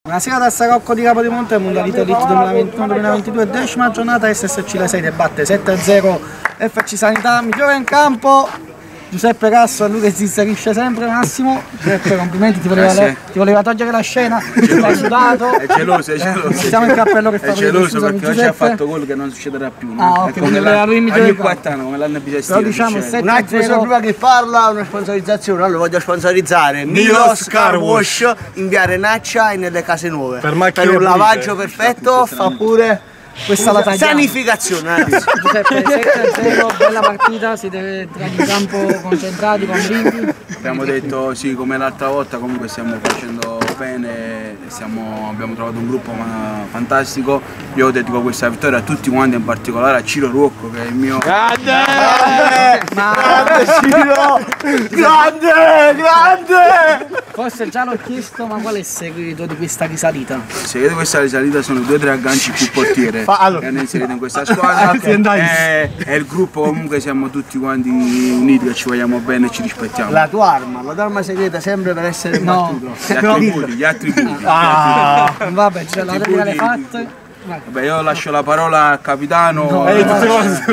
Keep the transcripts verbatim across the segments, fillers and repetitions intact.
Buonasera da Sarocco di Capodimonte, Mondialito Elite duemilaventuno duemilaventidue, decima giornata, S S C La Serie batte sette a zero F C Sanità, migliore in campo Giuseppe Casso, a lui che si inserisce sempre. Massimo, Giuseppe, complimenti, ti voleva, le, ti voleva togliere la scena, l'hai sudato. È geloso, è geloso. Mettiamo il cappello che fa. È geloso perché oggi ha fatto gol che non succederà più. No? Ah, ok, come la, lui mi ogni quattro come l'hanno bisogno. Però diciamo un attimo solo prima che parla, una sponsorizzazione, allora voglio sponsorizzare Milos Car Wash in via Renaccia e nelle case nuove. Per, per un lavaggio perfetto, fa pure questa la tagliamo. Sanificazione, ragazzi. Giuseppe, sette a zero, bella partita, siete entrati in campo concentrati, convinti? Abbiamo detto sì, come l'altra volta, comunque stiamo facendo bene, stiamo, abbiamo trovato un gruppo fantastico. Io dedico questa vittoria a tutti quanti, in particolare a Ciro Ruocco che è il mio... Grande! Grande! Ma... Grande Ciro! Grande! Grande! Forse già l'ho chiesto, ma qual è il segreto di questa risalita? Il segreto di questa risalita sono due o tre agganci più portiere allora. che hanno inserito in questa squadra e, e il gruppo comunque siamo tutti quanti uniti, che ci vogliamo bene e ci rispettiamo. La tua arma, la tua arma segreta sempre per essere no. battuto. Gli attributi, gli attributi. Ah, vabbè, ce l'avete fatte. Vabbè, io lascio la parola al capitano. No, eh, no,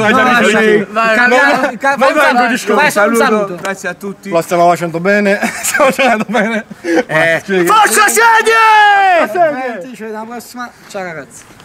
no, saluto, grazie a tutti. Lo stiamo facendo bene, stiamo facendo bene. Eh, Forza Serie! Ci vediamo alla prossima, ciao ragazzi.